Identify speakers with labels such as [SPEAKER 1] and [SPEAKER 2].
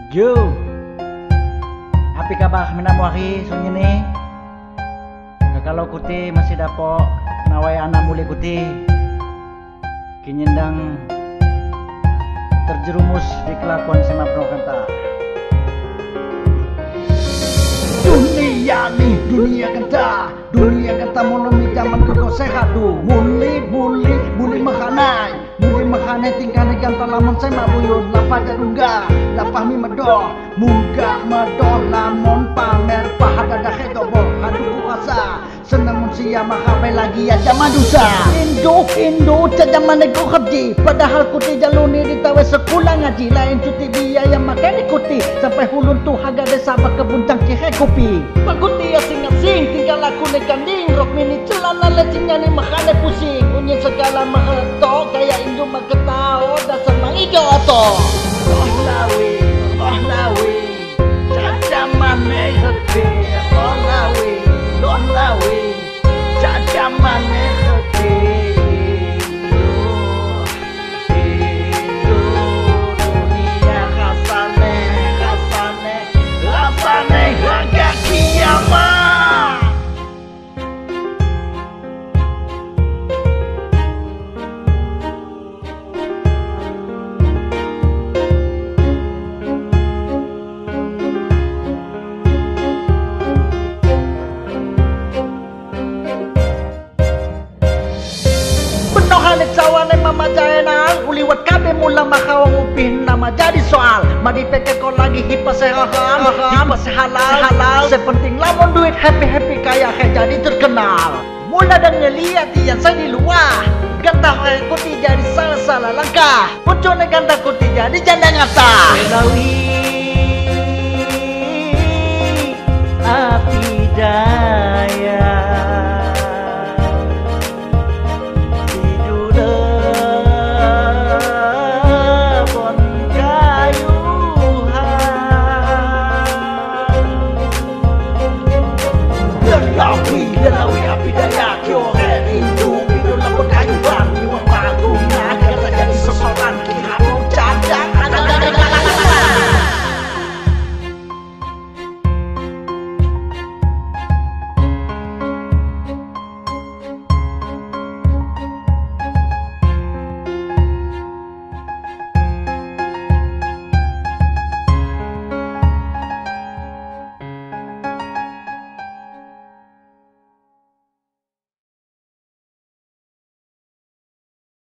[SPEAKER 1] Jo, api kabar minamu hari sunyi ni. Kalau kuti masih dapat nawai anak mulai kuti, kinyendang terjerumus di kelakuan sema kanta. Dunia kanta mulai zaman kau sehat tu, bully makanai tingkah ni kanta lamun sema buyut, lapar jadungga, lapar mi medo, munggah medo, lamun pamer pahada dah kedobo, hadu kuasa. Senang sia mahabai lagi ya zaman dusa. Indo zaman nego kerji, padahal kuti jaluni ditawe sekolah ngaji, lain cuti biaya makan ikuti sampai hulun tu harga desa berkebun cangkih kopi. Pakuti asing-asing tinggal aku ni kanding, rok mini celana lecingnya ni makan pusing, unyin segala maheto kayak Indo maketao dasar mangijo ato. Oh lawi, cacaman hati, oh lawi, cacaman hati. Dunia rasane harga kiamat. Cawane mama jaenang uliwat kabe mula makawang upin nama jadi soal madi peke kau lagi hipa sehalal sepenting lamun duit happy kaya jadi terkenal mula dan ngeliat yang saya di luar gantah kuti jadi salah langkah pucone gantah kuti jadi janda ngata.